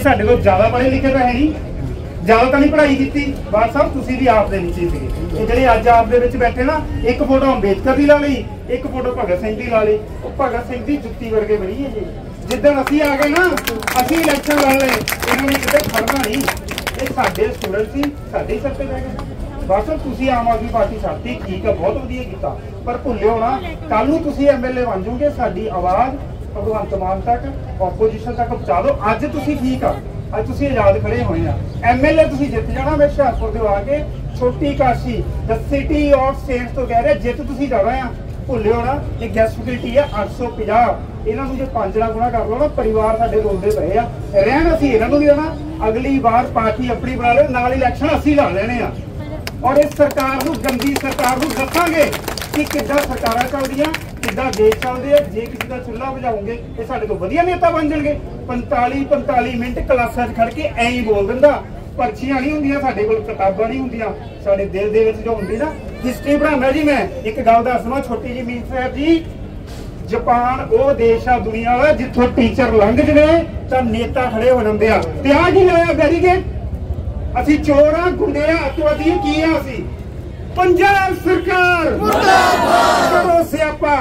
ਸਾਡੇ ਤੋਂ ਜ਼ਿਆਦਾ ਪੜ੍ਹੇ ਲਿਖੇ ਤਾਂ ਹੈ ਨਹੀਂ, ਜ਼ਿਆਦਾ ਤਾਂ ਨਹੀਂ ਪੜ੍ਹਾਈ ਕੀਤੀ। ਬਾਦ ਸਾਹਿਬ ਤੁਸੀਂ ਵੀ ਆਪ ਦੇ ਨੀਚੇ ਸੀਗੇ। ਇਹ ਜਿਹੜੇ ਅੱਜ ਆਪ ਦੇ ਵਿੱਚ ਬੈਠੇ ਨਾ, ਇੱਕ ਫੋਟੋ ਅੰਬੇਦਕਰ ਦੀ ਲਾ ਲਈ, ਇੱਕ ਫੋਟੋ ਭਗਤ ਸਿੰਘ ਦੀ ਲਾ ਲਈ। ਉਹ ਭਗਤ ਸਿੰਘ ਦੀ ਜੁੱਤੀ ਵਰਗੇ ਬਣੀ ਹੈ ਜੀ। ਜਿੱਦਣ ਅਸੀਂ ਆ ਗਏ ਨਾ, ਅਸੀਂ ਇਲੈਕਸ਼ਨ ਲੜ ਲਏ, ਇਹਨਾਂ ਨੇ ਕਿਤੇ ਖੜਨਾ ਨਹੀਂ। ਇਹ ਸਾਡੇ ਸਟੂਡੈਂਟ ਸੀ, ਸਾਡੇ ਸਿਰ ਤੇ ਬਹਿ ਗਏ। ਬਸ ਤੁਸੀਂ ਆਮ ਆਦਮੀ ਪਾਰਟੀ ਛੱਡਤੀ, ਠੀਕ ਆ, ਬਹੁਤ ਵਧੀਆ ਕੀਤਾ, ਪਰ ਭੁੱਲਿਓ ਨਾ ਕੱਲ ਨੂੰ ਤੁਸੀਂ ਐਮਐਲਏ ਬਣ ਜਾਓਗੇ, ਸਾਡੀ ਆਵਾਜ਼ ਭਗਵੰਤ ਮਾਨ ਤੱਕ, ਆਪੋਜੀਸ਼ਨ ਤੱਕ ਪਹੁੰਚਾ ਦਿਓ। ਅੱਜ ਤੁਸੀਂ ਠੀਕ ਆ, ਅੱਜ ਤੁਸੀਂ ਆਜ਼ਾਦ ਖੜੇ ਹੋਏ ਆ। ਐਮਐਲਏ ਤੁਸੀਂ ਜਿੱਤ ਜਾਣਾ। ਮੈਂ ਹੁਸ਼ਿਆਰਪੁਰ ਦੇ ਆ ਕੇ ਛੋਟੀ Kashi the city of saints ਤੋਂ ਕਹਿ ਰਿਹਾ, ਜਿੱਤ ਤੁਸੀਂ ਜਾਣਾ ਆ। ਭੁੱਲਿਓ ਨਾ ਇਹ ਗੈਸ ਫੈਸਿਲਿਟੀ ਆ 850। ਇਹਨਾਂ ਨੂੰ ਜੇ 5 ਨਾਲ ਗੁਣਾ ਕਰ ਲਓ ਨਾ, ਪਰਿਵਾਰ ਸਾਡੇ ਰੋਲਦੇ ਪਏ ਆ। ਰਹਿਣ ਅਸੀਂ ਇਹਨਾਂ ਨੂੰ ਵੀ ਦੇਣਾ। ਅਗਲੀ ਵਾਰ ਪਾਰਟੀ ਆਪਣੀ ਬਣਾ ਲੈ, ਨਾਲ ਇਲੈਕਸ਼ਨ ਅਸੀਂ ਲੜ ਲੈਣੇ ਆ। ਔਰ ਇਸ ਸਰਕਾਰ ਨੂੰ, ਗੰਦੀ ਸਰਕਾਰ ਨੂੰ ਦੱਸਾਂਗੇ ਕਿ ਕਿੱਦਾਂ ਸਰਕਾਰਾਂ ਚੱਲਦੀਆਂ, ਕਿੱਦਾਂ ਦੇਸ਼ ਚੱਲਦੇ ਆ। ਜੇ ਕਿਸੇ ਦਾ ਚੁੱਲ੍ਹਾ ਬੁਝਾਉਂਗੇ, ਇਹ ਸਾਡੇ ਤੋਂ ਵਧੀਆ ਨੇਤਾ ਬਣ ਜਾਣਗੇ। 45 ਮਿੰਟ ਕਲਾਸਾਂ 'ਚ ਖੜ ਕੇ ਐਂ ਹੀ ਬੋਲ ਦਿੰਦਾ। ਪਰਚੀਆਂ ਨਹੀਂ ਹੁੰਦੀਆਂ ਸਾਡੇ ਕੋਲ, ਕਿਤਾਬਾਂ ਨਹੀਂ ਹੁੰਦੀਆਂ। ਸਾਡੇ ਦਿਲ ਦੇ ਵਿੱਚ ਜੋ ਹੁੰਦੀ ਨਾ, ਹਿਸਟਰੀ ਪੜ੍ਹਾਉਂਦਾ ਜੀ ਮੈਂ। ਇੱਕ ਗੱਲ ਦੱਸਣਾ ਛੋਟੀ ਜਿਹੀ ਮੀਰ ਸਾਹਿਬ ਜੀ, ਜਾਪਾਨ ਉਹ ਦੇਸ਼ ਆ ਦੁਨੀਆ ਦਾ ਜਿੱਥੋਂ ਟੀਚਰ ਲੰਘ ਜਵੇ ਤਾਂ ਨੇਤਾ ਖੜੇ ਹੋ ਜਾਂਦੇ ਆ। ਤੇ ਆ ਕੀ ਲਾਇਆ ਬੈਰੀਗੇਡ? ਅਸੀਂ ਚੋਰ ਆ, ਗੁੰਡੇ ਆ, ਅੱਤਵਾਦੀ ਕੀ ਆ ਅਸੀਂ? ਪੰਜਾਬ ਸਰਕਾਰ ਮੁਰਦਾਬਾਦ, ਕਰੋ ਸਿਆਪਾ,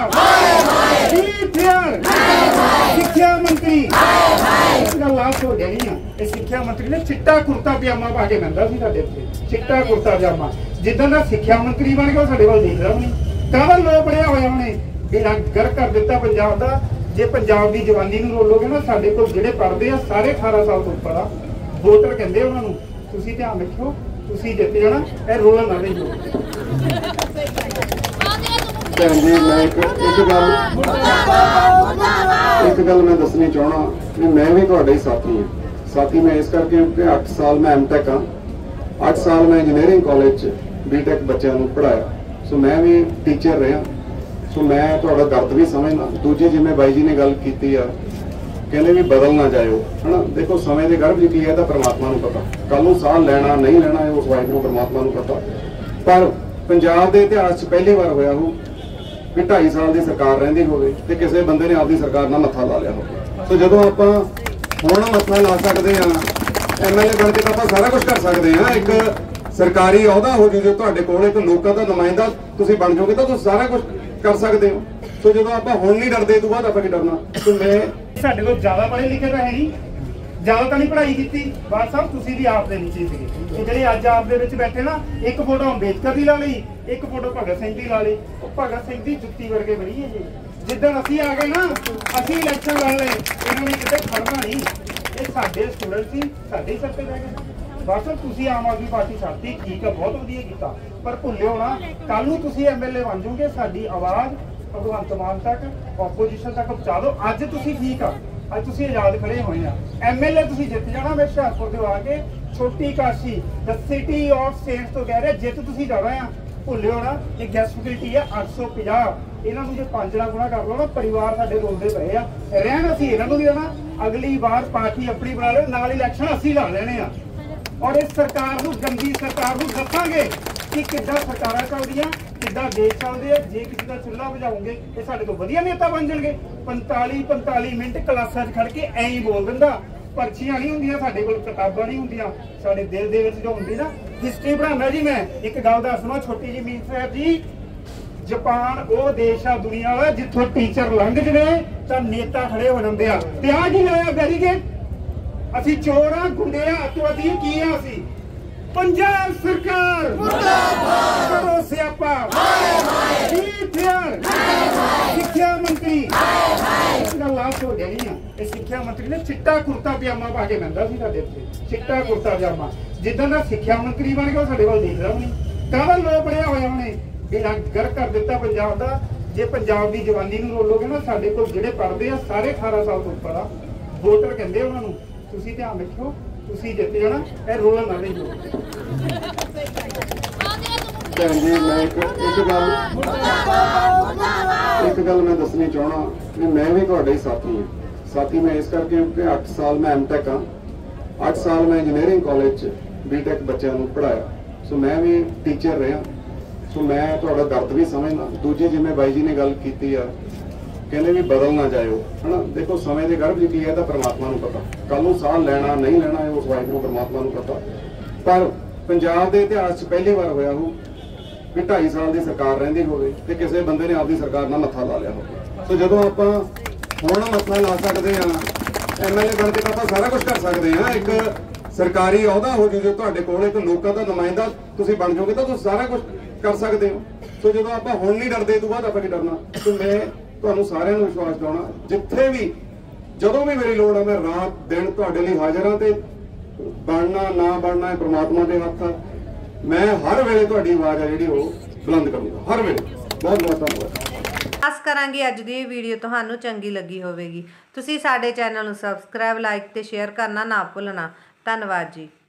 ਸਿੱਖਿਆ ਮੰਤਰੀ ਲਾਸ਼ ਹੋ ਜਾਣੀ ਆ। ਇਹ ਸਿੱਖਿਆ ਮੰਤਰੀ ਨੇ ਚਿੱਟਾ ਕੁਰਤਾ ਪਜਾਮਾ ਪਾ ਕੇ ਬੰਦਾ ਸੀ ਸਾਡੇ ਉੱਤੇ, ਚਿੱਟਾ ਕੁਰਤਾ ਪਜਾਮਾ। ਜਿੱਦਾਂ ਦਾ ਸਿੱਖਿਆ ਮੰਤਰੀ ਬਣ ਗਿਆ, ਸਾਡੇ ਵੱਲ ਦੇਖਦਾ ਵੀ ਨਹੀਂ। ਕਾਹਦਾ ਲੋ ਪੜਿਆ ਹੋਇਆ ਉਹਨੇ, ਬੇੜਾ ਗਰ ਕਰ ਦਿੱਤਾ ਪੰਜਾਬ ਦਾ। ਜੇ ਪੰਜਾਬ ਦੀ ਜਵਾਨੀ ਨੂੰ ਰੋਲੋਗੇ ਨਾ, ਸਾਡੇ ਕੋਲ ਜਿਹੜੇ ਪੜ੍ਹਦੇ ਆ ਸਾਰੇ 18 ਸਾਲ ਤੋਂ ਉੱਪਰ ਆ। ਵੋਟਰ ਕਹਿੰਦੇ ਉਹਨਾਂ ਨੂੰ। ਤੁਸੀਂ ਧਿਆਨ ਰੱਖਿਓ, ਤੁਸੀਂ ਜਿੱਤ ਜਾਣਾ। ਇਹ ਰੋਲ ਨਾ ਦੇਈਓ। ਭੈਣ ਜੀ, ਮੈਂ ਇੱਕ ਗੱਲ ਮੈਂ ਦੱਸਣੀ ਚਾਹਣਾ ਵੀ ਮੈਂ ਵੀ ਤੁਹਾਡੇ ਸਾਥੀ ਹਾਂ। ਸਾਥੀ ਮੈਂ ਇਸ ਕਰਕੇ ਕਿ 8 ਸਾਲ ਮੈਂ ਐਮਟੈਕ ਹਾਂ, 8 ਸਾਲ ਮੈਂ ਇੰਜੀਨੀਅਰਿੰਗ ਕਾਲਜ 'ਚ ਬੀਟੈਕ ਬੱਚਿਆਂ ਨੂੰ ਪੜ੍ਹਾਇਆ। ਸੋ ਮੈਂ ਵੀ ਟੀਚਰ ਰਿਹਾ। ਸੋ ਮੈਂ ਤੁਹਾਡਾ ਦਰਦ ਵੀ ਸਮਝਦਾ। ਦੂਜੀ, ਜਿਵੇਂ ਬਾਈ ਜੀ ਨੇ ਗੱਲ ਕੀਤੀ ਆ, ਕਹਿੰਦੇ ਵੀ ਬਦਲ ਨਾ ਜਾਇਓ, ਹਨਾ। ਦੇਖੋ ਸਮੇਂ ਦੇ ਗਰਭ 'ਚ ਕੀ ਹੈ ਤਾਂ ਪਰਮਾਤਮਾ ਨੂੰ ਪਤਾ। ਕੱਲ ਨੂੰ ਸਾਹ ਲੈਣਾ ਨਹੀਂ ਲੈਣਾ ਉਸ ਵਾਹਿਗੁਰੂ ਪਰਮਾਤਮਾ ਨੂੰ ਪਤਾ। ਪਰ ਪੰਜਾਬ ਦੇ ਇਤਿਹਾਸ 'ਚ ਪਹਿਲੀ ਵਾਰ ਹੋਇਆ ਉਹ ਵੀ 2.5 ਸਾਲ ਦੀ ਸਰਕਾਰ ਰਹਿੰਦੀ ਹੋਵੇ ਤੇ ਕਿਸੇ ਬੰਦੇ ਨੇ ਆਪਦੀ ਸਰਕਾਰ ਨਾਲ ਮੱਥਾ ਲਾ ਲਿਆ ਹੋਵੇ। ਸੋ ਜਦੋਂ ਆਪਾਂ ਹੁਣ ਮੱਥਾ ਲਾ ਸਕਦੇ ਹਾਂ, ਐਮਐਲਏ ਬਣ ਕੇ ਤਾਂ ਆਪਾਂ ਸਾਰਾ ਕੁਝ ਕਰ ਸਕਦੇ ਹਾਂ। ਇੱਕ ਸਰਕਾਰੀ ਅਹੁਦਾ ਹੋ ਜੇ ਤੁਹਾਡੇ ਕੋਲ, ਇੱਕ ਲੋਕਾਂ ਦਾ ਨੁਮਾਇੰਦਾ ਤੁਸੀਂ ਬਣ ਜਾਓਗੇ ਤਾਂ ਤੁਸੀਂ ਸਾਰਾ ਕੁਝ ਕਰ ਸਕਦੇ ਹੋ। ਸੋ ਜਦੋਂ ਆਪਾਂ ਹੁਣ ਨਹੀਂ ਡਰਦੇ, ਤੋਂ ਬਾਅਦ ਆਪਾਂ ਕੀ ਡਰਨਾ? ਤੇ ਮੈਂ ਸਾਡੇ ਤੋਂ ਜ਼ਿਆਦਾ ਪੜ੍ਹੇ ਲਿਖੇ ਤਾਂ ਹੈ ਨਹੀਂ, ਜ਼ਿਆਦਾ ਤਾਂ ਨਹੀਂ ਪੜ੍ਹਾਈ ਕੀਤੀ। ਬਾਦ ਸਾਹਿਬ ਤੁਸੀਂ ਵੀ ਆਪ ਦੇ ਨੀਚੇ ਸੀਗੇ। ਇਹ ਜਿਹੜੇ ਅੱਜ ਆਪ ਦੇ ਵਿੱਚ ਬੈਠੇ ਨਾ, ਇੱਕ ਫੋਟੋ ਅੰਬੇਦਕਰ ਦੀ ਲਾ ਲਈ, ਇੱਕ ਫੋਟੋ ਭਗਤ ਸਿੰਘ ਦੀ ਲਾ ਲਈ। ਉਹ ਭਗਤ ਸਿੰਘ ਦੀ ਜੁੱਤੀ ਵਰਗੇ ਬਣੀ ਹੈ ਜੀ। ਜਿੱਦਣ ਅਸੀਂ ਆ ਗਏ ਨਾ, ਅਸੀਂ ਇਲੈਕਸ਼ਨ ਲੜ ਲਏ, ਇਹਨਾਂ ਨੇ ਕਿਤੇ ਖੜਨਾ ਨਹੀਂ। ਇਹ ਸਾਡੇ ਸਟੂਡੈਂਟ ਸੀ, ਸਾਡੇ ਸਿਰ ਤੇ ਬਹਿ ਗਏ। ਬਸ ਤੁਸੀਂ ਆਮ ਆਦਮੀ ਪਾਰਟੀ ਛੱਡਤੀ, ਠੀਕ ਆ, ਬਹੁਤ ਵਧੀਆ ਕੀਤਾ, ਪਰ ਭੁੱਲਿਓ ਨਾ ਕੱਲ ਨੂੰ ਤੁਸੀਂ ਐਮਐਲਏ ਬਣ ਜਾਓਗੇ, ਸਾਡੀ ਆਵਾਜ਼ ਭਗਵੰਤ ਮਾਨ ਤੱਕ, ਆਪੋਜੀਸ਼ਨ ਤੱਕ ਪਹੁੰਚਾ ਦਿਓ। ਅੱਜ ਤੁਸੀਂ ਠੀਕ ਆ, ਅੱਜ ਤੁਸੀਂ ਆਜ਼ਾਦ ਖੜੇ ਹੋਏ ਆ। ਐਮਐਲਏ ਤੁਸੀਂ ਜਿੱਤ ਜਾਣਾ। ਮੈਂ ਹੁਸ਼ਿਆਰਪੁਰ ਦੇ ਆ ਕੇ ਛੋਟੀ Kashi the city of saints ਤੋਂ ਕਹਿ ਰਿਹਾ, ਜਿੱਤ ਤੁਸੀਂ ਜਾਣਾ ਆ। ਭੁੱਲਿਓ ਨਾ ਇਹ ਗੈਸ ਫੈਸਿਲਿਟੀ ਆ 850। ਇਹਨਾਂ ਨੂੰ ਜੇ 5 ਨਾਲ ਗੁਣਾ ਕਰ ਲਓ ਨਾ, ਪਰਿਵਾਰ ਸਾਡੇ ਰੋਲਦੇ ਪਏ ਆ। ਰਹਿਣ ਅਸੀਂ ਇਹਨਾਂ ਨੂੰ ਵੀ ਦੇਣਾ। ਅਗਲੀ ਵਾਰ ਪਾਰਟੀ ਆਪਣੀ ਬਣਾ ਲੈ, ਨਾਲ ਇਲੈਕਸ਼ਨ ਅਸੀਂ ਲੜ ਲੈਣੇ ਆ। ਔਰ ਇਸ ਸਰਕਾਰ ਨੂੰ, ਗੰਦੀ ਸਰਕਾਰ ਨੂੰ ਦੱਸਾਂਗੇ ਕਿ ਕਿੱਦਾਂ ਸਰਕਾਰਾਂ ਚੱਲਦੀਆਂ, ਕਿੱਦਾਂ ਦੇਸ਼ ਚੱਲਦੇ ਆ। ਜੇ ਕਿਸੇ ਦਾ ਚੁੱਲ੍ਹਾ ਬੁਝਾਉਂਗੇ, ਇਹ ਸਾਡੇ ਤੋਂ ਵਧੀਆ ਨੇਤਾ ਬਣ ਜਾਣਗੇ। 45 ਮਿੰਟ ਕਲਾਸਾਂ 'ਚ ਖੜ ਕੇ ਐਂ ਹੀ ਬੋਲ ਦਿੰਦਾ। ਪਰਚੀਆਂ ਨਹੀਂ ਹੁੰਦੀਆਂ ਸਾਡੇ ਕੋਲ, ਕਿਤਾਬਾਂ ਨਹੀਂ ਹੁੰਦੀਆਂ। ਸਾਡੇ ਦਿਲ ਦੇ ਵਿੱਚ ਜੋ ਹੁੰਦੀ ਨਾ, ਹਿਸਟਰੀ ਪੜ੍ਹਾਉਂਦਾ ਜੀ ਮੈਂ। ਇੱਕ ਗੱਲ ਦੱਸਣਾ ਛੋਟੀ ਜਿਹੀ ਮੀਰ ਸਾਹਿਬ ਜੀ, ਜਾਪਾਨ ਉਹ ਦੇਸ਼ ਆ ਦੁਨੀਆ ਦਾ ਜਿੱਥੋਂ ਟੀਚਰ ਲੰਘ ਜਵੇ ਤਾਂ ਨੇਤਾ ਖੜੇ ਹੋ ਜਾਂਦੇ ਆ। ਤੇ ਆ ਕੀ ਲਾਇਆ ਬੈਰੀਗੇਡ? ਅਸੀਂ ਚੋਰ ਆ, ਗੁੰਡੇ ਆ, ਅੱਤਵਾਦੀ ਕੀ ਆ ਅਸੀਂ? ਪੰਜਾਬ ਸਰਕਾਰ ਮੁਰਦਾਬਾਦ, ਕਰੋ ਸਿਆਪਾ, ਸਿੱਖਿਆ ਮੰਤਰੀ ਲਾਸ਼ ਹੋ ਜਾਣੀ ਆ। ਇਹ ਸਿੱਖਿਆ ਮੰਤਰੀ ਨੇ ਚਿੱਟਾ ਕੁਰਤਾ ਪਜਾਮਾ ਪਾ ਕੇ ਬੰਦਾ ਸੀ ਸਾਡੇ ਉੱਤੇ, ਚਿੱਟਾ ਕੁਰਤਾ ਪਜਾਮਾ। ਜਿੱਦਾਂ ਦਾ ਸਿੱਖਿਆ ਮੰਤਰੀ ਬਣ ਗਿਆ, ਸਾਡੇ ਵੱਲ ਦੇਖਦਾ ਵੀ ਨਹੀਂ। ਕਾਹਦਾ ਲੋ ਪੜਿਆ ਹੋਇਆ ਉਹਨੇ, ਬੇੜਾ ਗਰ ਕਰ ਦਿੱਤਾ ਪੰਜਾਬ ਦਾ। ਜੇ ਪੰਜਾਬ ਦੀ ਜਵਾਨੀ ਨੂੰ ਰੋਲੋਗੇ ਨਾ, ਸਾਡੇ ਕੋਲ ਜਿਹੜੇ ਪੜ੍ਹਦੇ ਆ ਸਾਰੇ 18 ਸਾਲ ਤੋਂ ਉੱਪਰ ਆ। ਵੋਟਰ ਕਹਿੰਦੇ ਉਹਨਾਂ ਨੂੰ। ਤੁਸੀਂ ਧਿਆਨ ਰੱਖਿਓ, ਤੁਸੀਂ ਜਿੱਤ ਜਾਣਾ। ਇਹ ਰੋਲ ਨਾ ਦੇਈਓ। ਭੈਣ ਜੀ, ਮੈਂ ਇੱਕ ਗੱਲ ਮੈਂ ਦੱਸਣੀ ਚਾਹਣਾ ਵੀ ਮੈਂ ਵੀ ਤੁਹਾਡੇ ਸਾਥੀ ਹਾਂ। ਸਾਥੀ ਮੈਂ ਇਸ ਕਰਕੇ ਕਿ 8 ਸਾਲ ਮੈਂ ਐਮਟੈਕ ਹਾਂ, 8 ਸਾਲ ਮੈਂ ਇੰਜੀਨੀਅਰਿੰਗ ਕਾਲਜ 'ਚ ਬੀਟੈਕ ਬੱਚਿਆਂ ਨੂੰ ਪੜ੍ਹਾਇਆ। ਸੋ ਮੈਂ ਵੀ ਟੀਚਰ ਰਿਹਾ। ਸੋ ਮੈਂ ਤੁਹਾਡਾ ਦਰਦ ਵੀ ਸਮਝਦਾ। ਦੂਜੀ, ਜਿਵੇਂ ਬਾਈ ਜੀ ਨੇ ਗੱਲ ਕੀਤੀ ਆ, ਕਹਿੰਦੇ ਵੀ ਬਦਲ ਨਾ ਜਾਇਓ, ਹਨਾ। ਦੇਖੋ ਸਮੇਂ ਦੇ ਗਰਭ 'ਚ ਕੀ ਹੈ ਤਾਂ ਪ੍ਰਮਾਤਮਾ ਨੂੰ ਪਤਾ, ਕੱਲ ਨੂੰ ਸਾਹ ਲੈਣਾ ਨਹੀਂ ਲੈਣਾ ਉਸ ਵਾਹਿਗੁਰੂ ਪ੍ਰਮਾਤਮਾ ਨੂੰ ਪਤਾ। ਪਰ ਪੰਜਾਬ ਦੇ ਇਤਿਹਾਸ 'ਚ ਪਹਿਲੀ ਵਾਰ ਹੋਇਆ ਹੋ ਵੀ 2.5 ਸਾਲ ਦੀ ਸਰਕਾਰ ਰਹਿੰਦੀ ਹੋਵੇ ਤੇ ਕਿਸੇ ਬੰਦੇ ਨੇ ਆਪਦੀ ਸਰਕਾਰ ਨਾਲ ਮੱਥਾ ਲਾ ਲਿਆ ਹੋਵੇ। ਸੋ ਜਦੋਂ ਆਪਾਂ ਹੁਣ ਮੱਥਾ ਲਾ ਸਕਦੇ ਹਾਂ, MLA ਬਣ ਕੇ ਤਾਂ ਆਪਾਂ ਸਾਰਾ ਕੁਝ ਕਰ ਸਕਦੇ ਹਾਂ। ਇੱਕ ਸਰਕਾਰੀ ਅਹੁਦਾ ਹੋ ਜੂ ਜੇ ਤੁਹਾਡੇ ਕੋਲ, ਇੱਕ ਲੋਕਾਂ ਦਾ ਨੁਮਾਇੰਦਾ ਤੁਸੀਂ ਬਣ ਜਾਓਗੇ ਤਾਂ ਤੁਸੀਂ ਸਾਰਾ ਕੁਝ ਕਰ ਸਕਦੇ ਹੋ। ਸੋ ਜਦੋਂ ਆਪਾਂ ਹੁਣ ਨਹੀਂ ਡਰਦੇ, ਤੋਂ ਬਾਅਦ ਆਪਾਂ ਕੀ ਡਰਨਾ। ਤੇ ਮੈਂ ਤੁਹਾਨੂੰ ਸਾਰਿਆਂ ਨੂੰ ਵਿਸ਼ਵਾਸ ਦਿਵਾਉਣਾ, ਜਿੱਥੇ ਵੀ ਜਦੋਂ ਵੀ ਮੇਰੀ ਲੋੜ ਆ ਮੈਂ ਰਾਤ ਦਿਨ ਤੁਹਾਡੇ ਲਈ ਹਾਜ਼ਰ ਹਾਂ। ਤੇ ਬਣਨਾ ਨਾ ਬਣਨਾ ਇਹ ਪ੍ਰਮਾਤਮਾ ਦੇ ਹੱਥ ਆ। ਮੈਂ ਹਰ ਵੇਲੇ ਤੁਹਾਡੀ ਆਵਾਜ਼ ਆ ਜਿਹੜੀ ਉਹ ਬੁਲੰਦ ਕਰੂੰਗਾ, ਹਰ ਵੇਲੇ। ਬਹੁਤ ਬਹੁਤ ਧੰਨਵਾਦ। ਆਸ ਕਰਾਂਗੇ ਅੱਜ ਦੀ ਇਹ ਵੀਡੀਓ ਤੁਹਾਨੂੰ ਚੰਗੀ ਲੱਗੀ ਹੋਵੇਗੀ। ਤੁਸੀਂ ਸਾਡੇ ਚੈਨਲ ਨੂੰ ਸਬਸਕ੍ਰਾਈਬ, ਲਾਈਕ ਤੇ ਸ਼ੇਅਰ ਕਰਨਾ ਨਾ ਭੁੱਲਣਾ। ਧੰਨਵਾਦ ਜੀ।